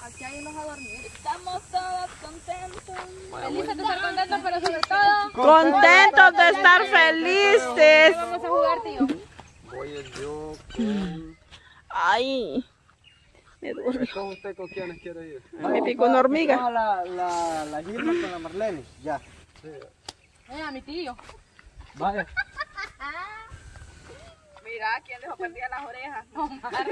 Aquí hay unos a dormir. Estamos todos contentos. Felices de estar contentos, pero sobre todo contentos de estar felices. vamos a jugar, tío. Voy yo con... Ay, me duele. ¿Con usted con quiénes quiere ir? Me picó una hormiga. La Gilma con la Marlene, ya. Sí. A mi tío. Vaya. Mira, ¿quién dejó perdidas las orejas? No,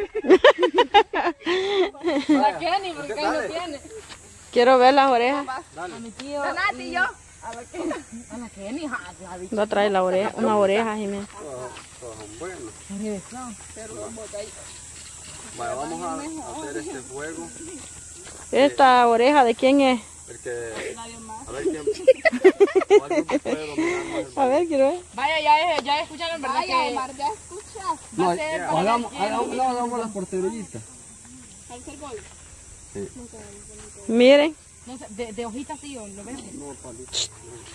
La Kenny, porque ahí no tiene. Quiero ver las orejas. A mi tío. La Nati y yo. A la Kenny. Va a traer la oreja, una oreja, Jimena. Todos son buenos. Pero vamos ahí. Vaya, vamos a hacer este juego. ¿Esta oreja de quién es? Porque... A ver quién... ¿Cuál grupo puede dominar más el A ver, quiero ver. Vaya, ya escucharon, ¿verdad? Vaya, Que Omar, ya escuchas. No, Va a ser hagamos las porterillitas. el gol. Miren. no sé, de hojitas, tío, ¿lo ves? No, palitos.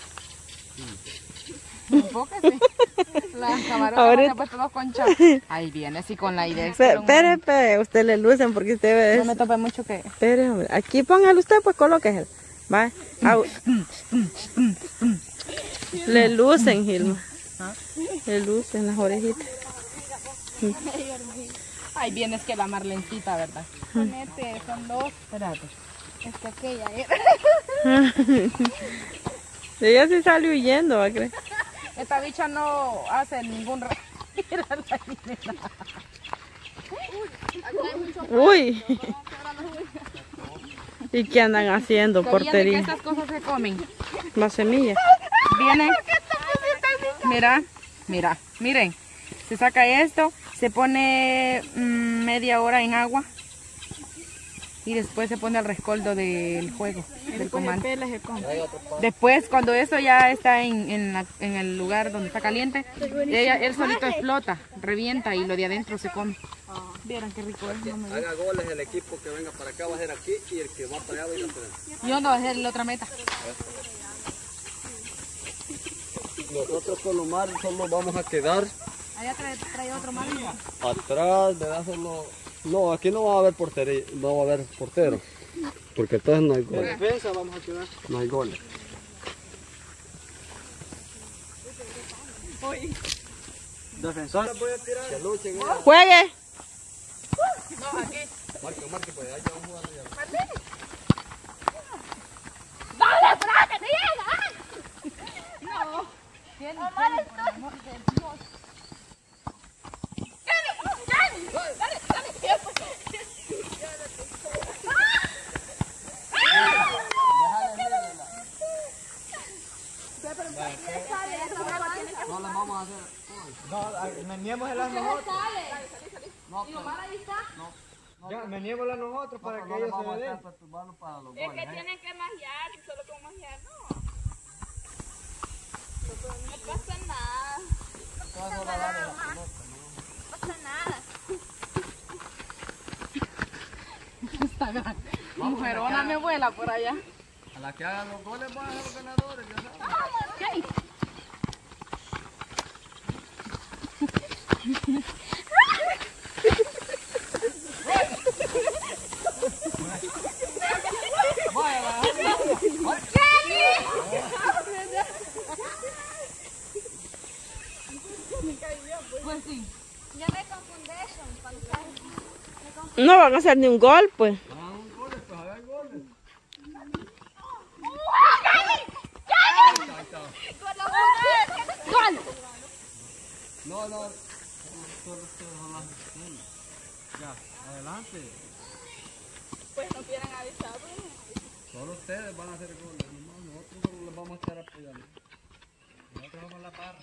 Enfóquese. Las camarones Ahorita. han puesto dos conchas. Ahí viene, así con la idea. Espere, usted le lucen porque usted ve No eso. me tope mucho que... Espere, hombre. Aquí póngalo usted, pues colóquese. Va. Le lucen, Gilma. Le lucen las orejitas. Ahí viene, es que la Marlencita, ¿verdad? Ponete, son dos. Espérate. Aquella Ella sí sale huyendo, ¿va a creer? Esta bicha no hace ningún... Uy. ¿Y qué andan haciendo, ¿Sabían de que portería? estas cosas se comen? Más semillas. Viene, miren, se saca esto, se pone media hora en agua y después se pone al rescoldo del juego, del comando. Después, cuando eso ya está en el lugar donde está caliente, él solito explota, revienta y lo de adentro se come. Vieran qué rico es. Haga goles el equipo que venga para acá va a ser aquí y el que va para allá va a ir a frente. Yo no, es la otra meta. Nosotros con Omar solo vamos a quedar Allá trae otro más. atrás, ¿verdad? Solo... No, aquí no va a haber portería, no va a haber portero. Porque entonces no hay goles. Defensa vamos a quedar. No hay goles. Defensor. Que luchen. ¡Juegue! Marque, pues allá vamos a jugar allá. ¡Dale, para que te llega! No. Omar, No las vamos a hacer. No, meníamoslas nosotros. No, pero... No. Ya, meníamoslas nosotros para que ellos se den. es que tienen que magiar y solo con magiar no. No pasa nada. No pasa nada. Mujerona me vuela por allá. A la que hagan los goles van a ser los ganadores, ya saben. Pues sí. Ya me confundí No van a hacer ni un gol, pues. Hagan goles, pues hagan goles. ¡Gol! No, solo ustedes son las... Ya, adelante. Pues no hubieran avisado. Solo ustedes van a hacer goles, nomás nosotros solo los vamos a estar apoyando. Nosotros vamos a la parra.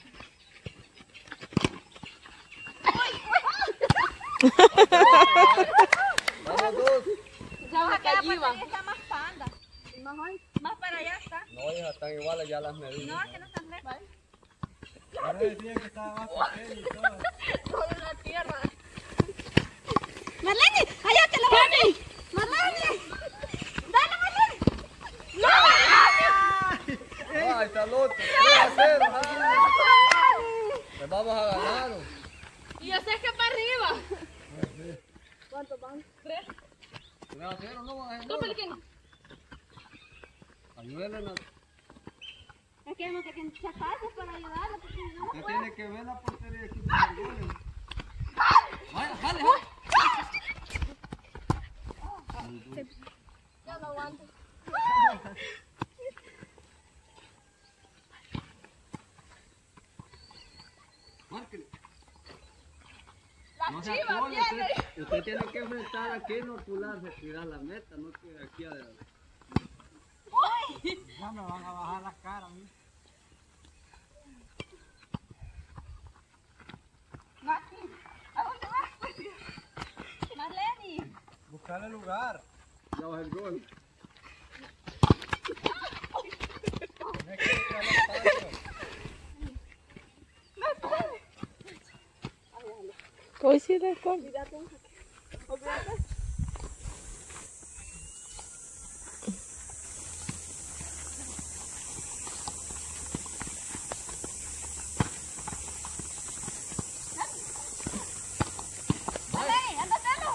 Vamos dos. Ya va a quedar para está más panda. Más para allá está. No, hija, están iguales ya las medidas. No, que no están lejos. Ahora decían que estaba más pequeño y todo. Todo en la tierra. Marlene, allá te lo voy. Marlene. Dale, Marlene. ¡No! Ay, está loco. 3-0. Les vamos a ganar. Y yo sé que para arriba. ¿Cuántos van? 3. ¿Qué va a hacer o no va a hacer? Tú, pequeño. Ayúdenle. Es que no te queden chapazos para ayudarlo, porque no Usted puedo. tiene que ver la portería aquí para el gol. Vaya, jale, Ya no aguanto. márquele. La No se chiva apone, viene. usted tiene que enfrentar aquí, no pularse, tirar la meta, no que aquí adelante. Ya me van a bajar la cara a mí. ¿A dónde vas? Marlene. Buscar el lugar. Ya va el gol. Me quiero echar el espacio. Hoy sí recuerdo. Marlene, ándate.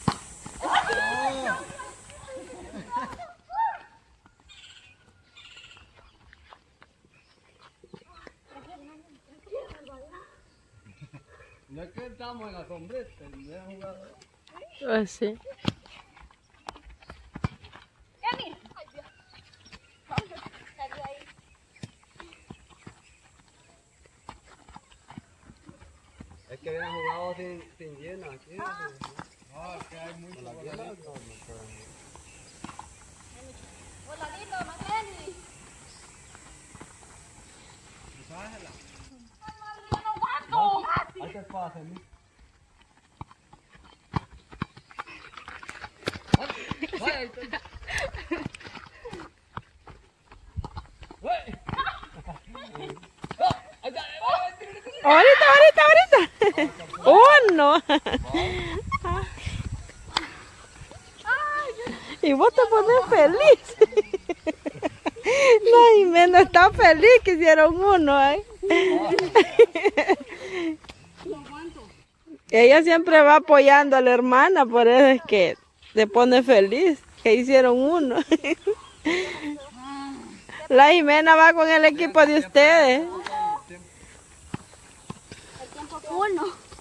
No es que estamos en la sombrita, ya jugador. Pues sí. Kenny. Ay, Dios. Vamos a salir ahí. Es que habían jugado sin llena aquí. No, es que hay mucho voladito. Voladito, Marlene. Bájala. Ay, madre, yo no aguanto. Ahí te pasa, ¿no? Vaya, ahí está. Ahorita. Uno. Y vos te pones feliz. La Jimena está feliz que hicieron uno, ¿eh? Ella siempre va apoyando a la hermana, por eso es que se pone feliz que hicieron uno. La Jimena va con el equipo de ustedes. Uno.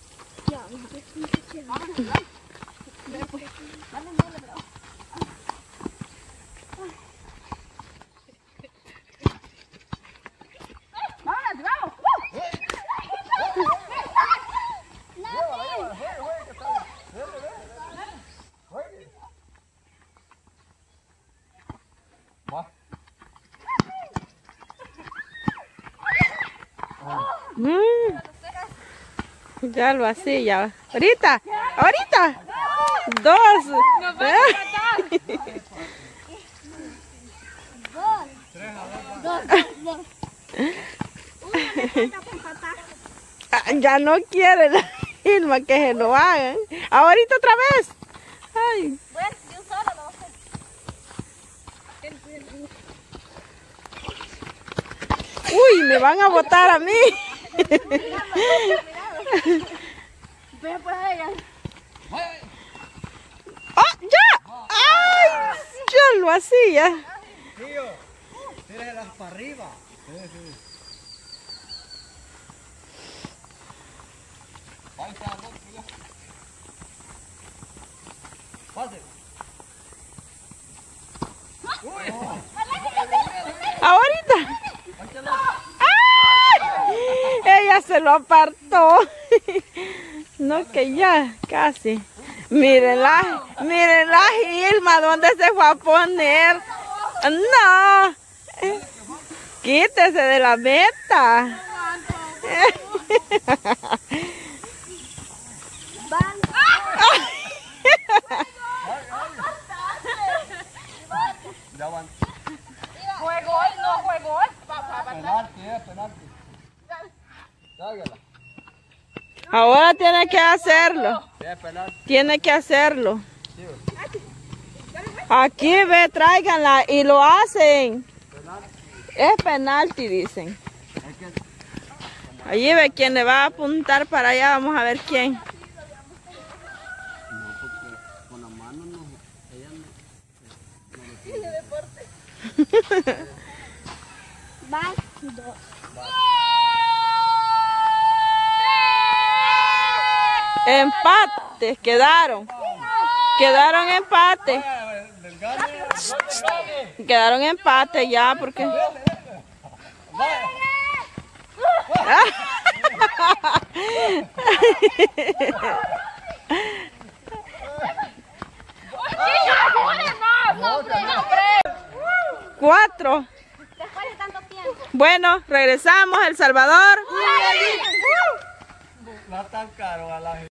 Ya lo hacía, ya. Ahorita. Dos. Ya no quiere la Irma que se lo hagan. Ahorita otra vez. Ay. Bueno, de un solo no sé. Uy, me van a botar a mí. Ve pues ella. ¡Oh, ya! ¡Ay! Yo lo hacía. Tío, tírelas para arriba. Sí. Ahí está, ya. Pase. Ahorita. ¡Ay! Ella se lo apartó. No, que ya, casi. Mírenla Gilma, ¿dónde se fue a poner? No. Quítese de la meta. Ya van. Fue gol, no fue gol. Penalti, penalti. Sáquela. Ahora tiene que hacerlo. Sí, penalti. Tiene que hacerlo. Aquí ve, tráiganla y lo hacen. Es penalti, dicen. Allí ve quién le va a apuntar para allá. Vamos a ver quién. No, porque con la mano no. Van 2. Empates, quedaron. Quedaron empates. Quedaron empates ya porque... Cuatro. Después de tanto tiempo. Bueno, regresamos a El Salvador. No tan caro a la gente.